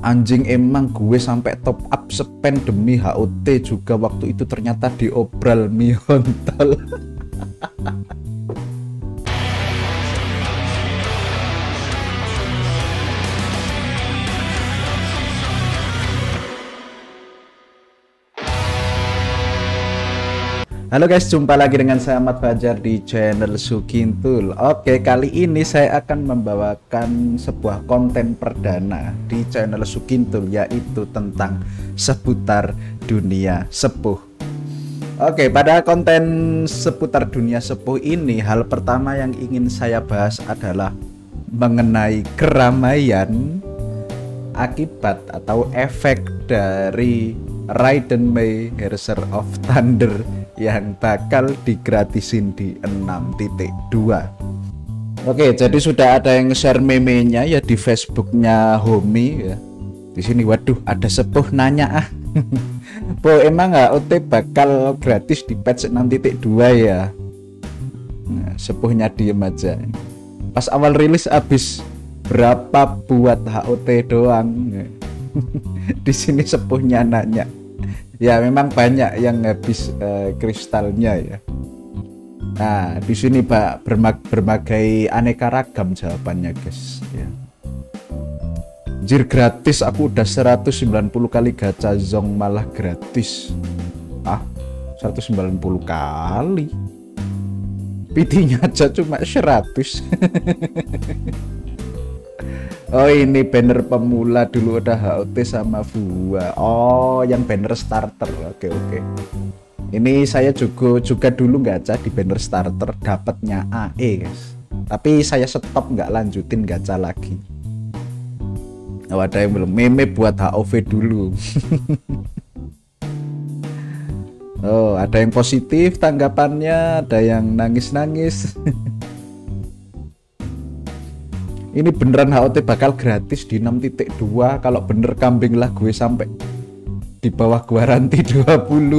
Anjing, emang gue sampai top up spend demi HOT juga waktu itu ternyata diobral Miontol. Halo guys, jumpa lagi dengan saya Ahmad Fajar di channel Sukintul. Oke, kali ini saya akan membawakan sebuah konten perdana di channel Sukintul, yaitu tentang seputar dunia sepuh. Oke, pada konten seputar dunia sepuh ini, hal pertama yang ingin saya bahas adalah mengenai keramaian akibat atau efek dari Raiden Mei Hersher of Thunder yang bakal digratisin di 6.2. Oke, jadi sudah ada yang share meme-nya ya di Facebooknya Homi ya. Di sini, waduh, ada sepuh nanya Po, emang HOT bakal gratis di patch 6.2 ya? Nah, sepuhnya diem aja. Pas awal rilis habis berapa buat HOT doang. Di sini sepuhnya nanya. Ya, memang banyak yang habis kristalnya ya. Nah, di sini Pak berbagai aneka ragam jawabannya, guys ya. Anjir, gratis, aku udah 190 kali gacha zong malah gratis. 190 kali. PT-nya aja cuma 100. Oh, ini banner pemula dulu udah HOT sama Fua. Oh, yang banner starter. Oke. Ini saya juga dulu gacha di banner starter, dapatnya AE, guys. Tapi saya stop, nggak lanjutin gacha lagi. Oh, ada yang belum meme buat HOV dulu. Oh, ada yang positif tanggapannya, ada yang nangis-nangis. Ini beneran HOT bakal gratis di 6.2. Kalau bener kambing lah gue sampai di bawah garansi 20.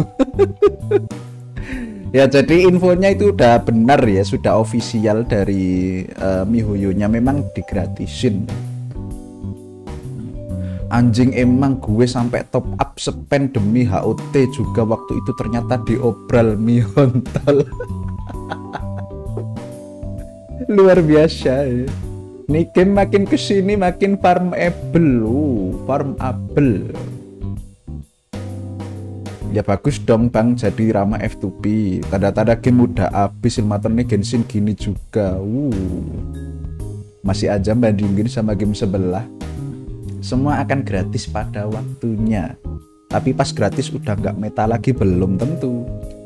Ya, jadi infonya itu udah benar ya, sudah official dari MiHoYo-nya, memang digratisin. Anjing, emang gue sampai top up spend demi HOT juga waktu itu ternyata diobral Miontol. Luar biasa ya. Nih game makin kesini makin farmable, farmable. Ya bagus dong bang, jadi ramah F2P. Tanda-tanda game udah habis, ilmaternya Genshin gini juga. Masih aja bandingin sama game sebelah. Semua akan gratis pada waktunya. Tapi pas gratis udah nggak meta lagi, belum tentu.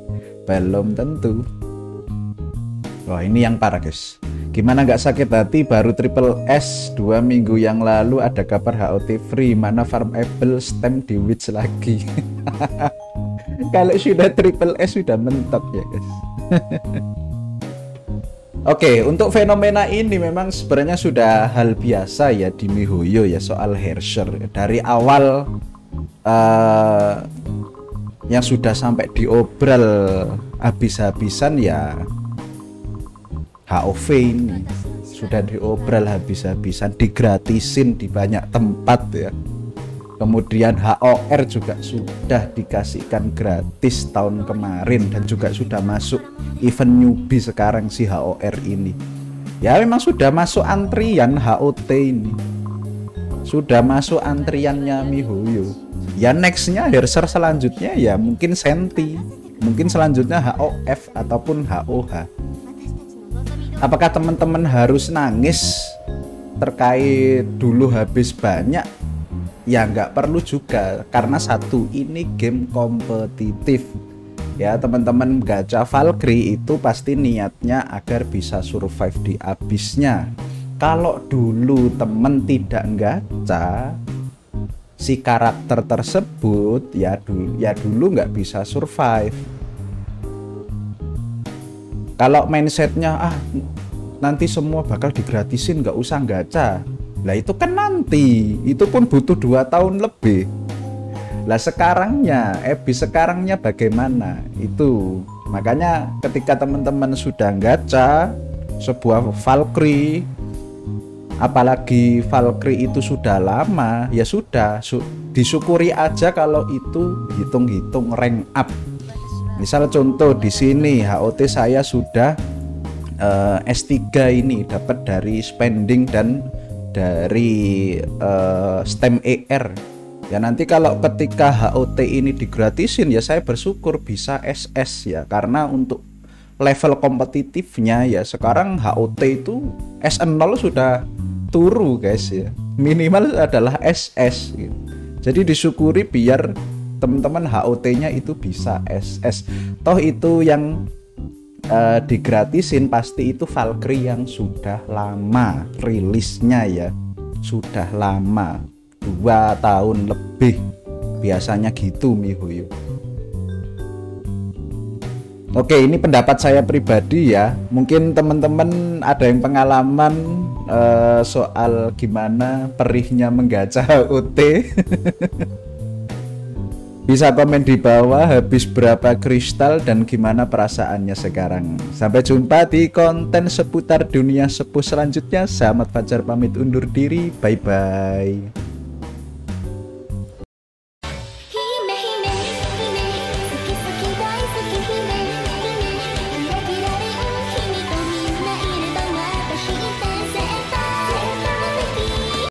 Wah, ini yang parah guys. Gimana nggak sakit hati, baru triple S 2 minggu yang lalu ada kabar HOT free, mana farmable stem di Witch lagi. Kalau sudah triple S sudah mentok ya guys. Oke, untuk fenomena ini memang sebenarnya sudah hal biasa ya di MiHoYo ya, soal Hersher. Dari awal yang sudah sampai diobral habis-habisan ya, HOV ini sudah diobral habis-habisan, digratisin di banyak tempat ya. Kemudian HOR juga sudah dikasihkan gratis tahun kemarin dan juga sudah masuk event newbie sekarang si HOR ini. Ya memang sudah masuk antrian HOT ini. Sudah masuk antriannya MiHoYo. Ya nextnya Hersher selanjutnya ya mungkin Senti, mungkin selanjutnya HOF ataupun HOH. Apakah teman-teman harus nangis terkait dulu habis banyak? Ya nggak perlu juga, karena satu, ini game kompetitif ya teman-teman. Gacha Valkyrie itu pasti niatnya agar bisa survive di habisnya. Kalau dulu temen tidak gacha si karakter tersebut ya dulu nggak bisa survive. Kalau mindsetnya nanti semua bakal digratisin, nggak usah gacha, lah itu kan nanti, itu pun butuh 2 tahun lebih. Lah sekarangnya bagaimana itu? Makanya ketika teman-teman sudah gacha sebuah Valkyrie apalagi Valkyrie itu sudah lama, ya sudah disyukuri aja kalau itu hitung-hitung rank up. Misal contoh di sini HOT saya sudah S3 ini dapat dari spending dan dari stem ER. Ya nanti kalau ketika HOT ini digratisin ya saya bersyukur bisa SS ya, karena untuk level kompetitifnya ya sekarang HOT itu S0 sudah turu guys ya, minimal adalah SS gitu. Jadi disyukuri biar teman-teman HOT-nya itu bisa SS. Toh itu yang digratisin pasti itu Valkyrie yang sudah lama rilisnya ya, sudah lama 2 tahun lebih biasanya gitu Mihoyo. Oke, ini pendapat saya pribadi ya. Mungkin teman-teman ada yang pengalaman soal gimana perihnya menggacha HOT. Bisa komen di bawah habis berapa kristal dan gimana perasaannya sekarang. Sampai jumpa di konten seputar dunia sepuh selanjutnya. Saya Ahmad Fajar pamit undur diri. Bye bye.